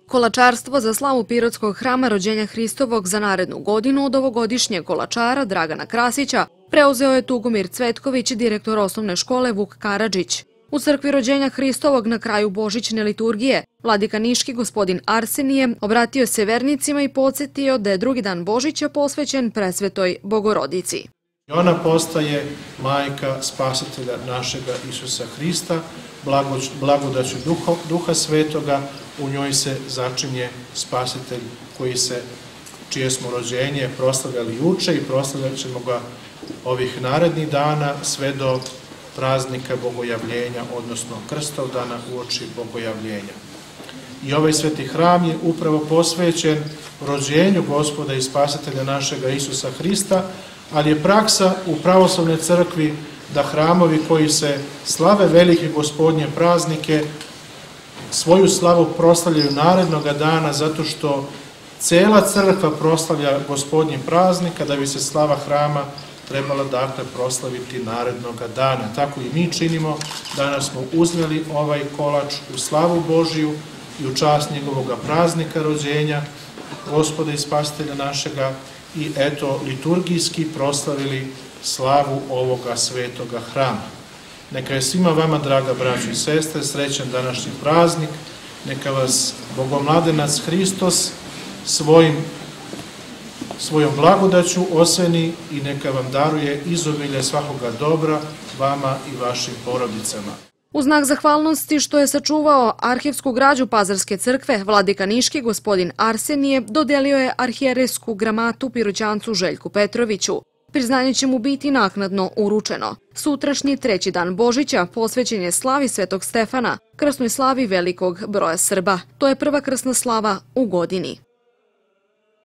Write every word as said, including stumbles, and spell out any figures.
Kolačarstvo za slavu Pirotskog hrama rođenja Hristovog za narednu godinu od ovogodišnjeg kolačara Dragana Krasića preuzeo je Tugomir Cvetković, direktor osnovne škole Vuk Karadžić. U crkvi rođenja Hristovog na kraju božićne liturgije vladika niški gospodin Arsenije obratio se vernicima i podsjetio da je drugi dan Božića posvećen presvetoj Bogorodici. Ona postaje majka spasitelja našega Isusa Hrista, blagodaću duha, duha svetoga, u njoj se začinje spasitelj koji se, čije smo rođenje proslavljali juče i proslavljat ćemo ga ovih narednih dana sve do praznika Bogojavljenja, odnosno Krstovdana uoči Bogojavljenja. I ovaj sveti hram je upravo posvećen rođenju Gospoda i spasitelja našega Isusa Hrista, ali je praksa u pravoslavnoj crkvi da hramovi koji se slave velike gospodnje praznike svoju slavu proslavljaju narednog dana zato što cela crkva proslavlja gospodnji praznik, a da bi se slava hrama trebala dakle proslaviti narednog dana. Tako i mi činimo, danas smo uzeli ovaj kolač u slavu Božiju i u čast njegovoga praznika rođenja, Gospoda i spasitelja našega, i eto liturgijski proslavili slavu ovoga svetoga hrama. Neka je svima vama, draga braćo i sestre, srećan današnji praznik, neka vas Bogomladenac Hristos svojim, svojom blagodaću osveni i neka vam daruje izobilje svakoga dobra vama i vašim porodicama. U znak zahvalnosti što je sačuvao arhivsku građu Pazarske crkve, vladika niški gospodin Arsenije dodelio je arhijerejsku gramatu Piroćancu Željku Petroviću. Priznanje će mu biti naknadno uručeno. Sutrašnji treći dan Božića posvećen je slavi Svetog Stefana, krsnoj slavi velikog broja Srba. To je prva krsna slava u godini.